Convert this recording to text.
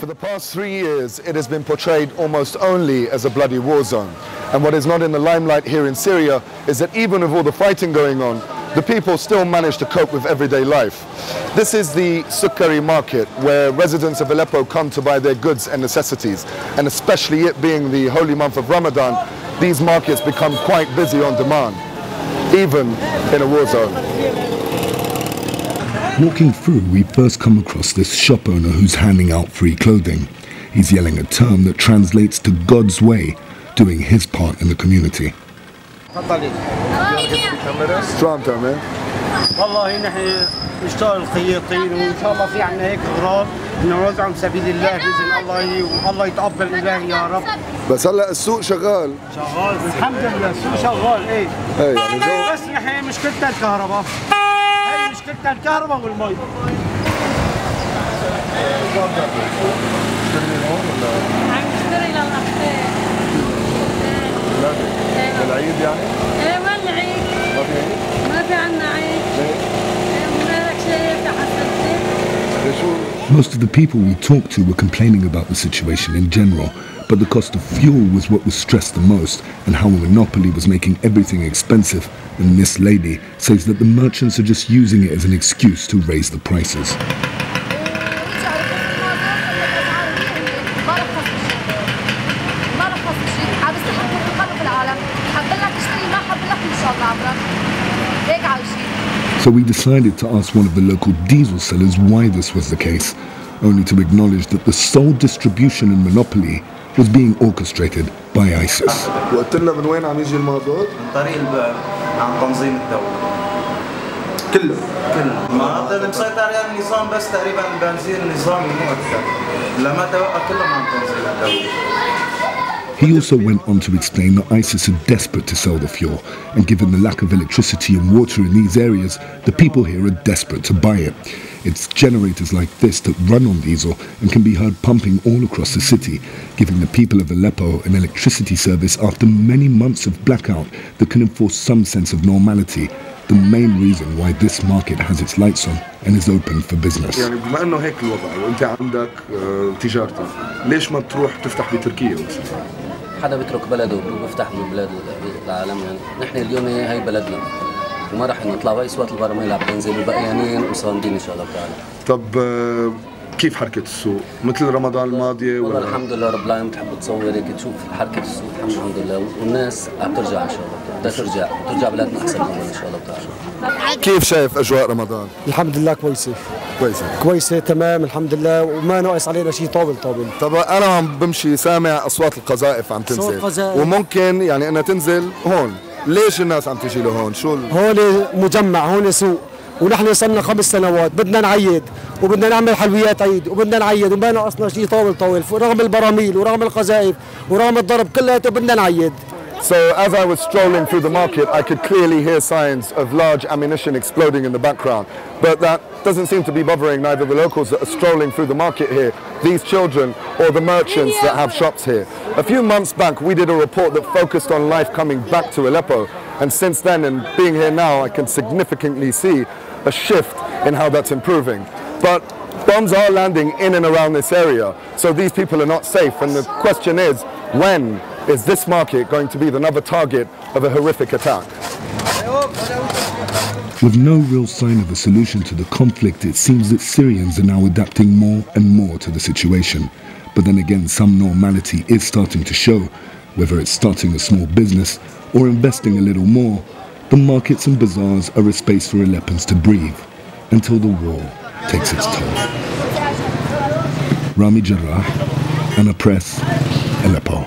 For the past 3 years, it has been portrayed almost only as a bloody war zone. And what is not in the limelight here in Syria is that even with all the fighting going on, the people still manage to cope with everyday life. This is the Sukkari market, where residents of Aleppo come to buy their goods and necessities. And especially it being the holy month of Ramadan, these markets become quite busy on demand, even in a war zone. Walking through, we first come across this shop owner who's handing out free clothing. He's yelling a term that translates to God's way, doing his part in the community. Strong term, man. والله نحن نشتغل خياطين وان شاء الله في عنا هيك اغراض نوزعهم سبيل الله باذن الله والله يتقبل الهي يا رب. بس هلا السوق شغال. شغال الحمد لله السوق شغال ايه. ايه يعني جو. بس نحن مشكلتنا الكهرباء. هي مشكلتنا الكهرباء والمي. عم نشتري للأخير. العيد يعني؟ ايه وين العيد؟ ما في عيد؟ ما في عنا عيد. مالك شايف Most of the people we talked to were complaining about the situation in general, but the cost of fuel was what was stressed the most, and how a monopoly was making everything expensive. And this lady says that the merchants are just using it as an excuse to raise the prices. So we decided to ask one of the local diesel sellers why this was the case, only to acknowledge that the sole distribution and monopoly was being orchestrated by ISIS. وقلت لنا من وين عم يجي المازوت؟ من طريق الباب عن تنظيم الدولة. كله؟ كله. المسيطر على النظام بس تقريبا البنزين نظامي مو أكثر. لما توقف كلهم عن تنظيم الدولة. He also went on to explain that ISIS are desperate to sell the fuel, and given the lack of electricity and water in these areas, the people here are desperate to buy it. It's generators like this that run on diesel and can be heard pumping all across the city, giving the people of Aleppo an electricity service after many months of blackout that can enforce some sense of normality. The main reason why this market has its lights on and is open for business. يعني بما انه هيك الوضع وانت عندك تجارتك، ليش ما بتروح تفتح بتركيا مثلا؟ حدا بيترك بلده وبيفتح من بلاد العالم يعني نحن اليوم هي بلدنا وما راح نطلع باي وقت البراميل عم تنزل وبقيانين وصامدين ان شاء الله تعالى. طب كيف حركة السوق؟ مثل رمضان الماضي والله الحمد لله رب العالمين بتحب تصور هيك تشوف حركة السوق الحمد لله والناس عم ترجع ان شاء الله بدها ترجع بلادنا احسن من ان شاء الله تعالى. كيف شايف اجواء رمضان؟ الحمد لله كويسة. كويسة تمام الحمد لله وما ناقص علينا شيء طابل. طب انا عم بمشي سامع اصوات القذائف عم تنزل وممكن يعني انها تنزل هون، ليش الناس عم تجي لهون؟ شو هون مجمع، هون سوق، ونحن صرنا 5 سنوات بدنا نعيد وبدنا نعمل حلويات عيد وبدنا نعيد وما ناقصنا شيء طاول رغم البراميل ورغم القذائف ورغم الضرب كلياته بدنا نعيد. So as I was strolling through the market, I could clearly hear signs of large ammunition exploding in the background. But that doesn't seem to be bothering neither the locals that are strolling through the market here, these children, or the merchants that have shops here. A few months back, we did a report that focused on life coming back to Aleppo. And since then, and being here now, I can significantly see a shift in how that's improving. But bombs are landing in and around this area, so these people are not safe. And the question is, when is this market going to be another target of a horrific attack? With no real sign of a solution to the conflict, it seems that Syrians are now adapting more and more to the situation. But then again, some normality is starting to show. Whether it's starting a small business or investing a little more, the markets and bazaars are a space for Aleppans to breathe until the war takes its toll. Rami Jarrah, Ana Press, Aleppo.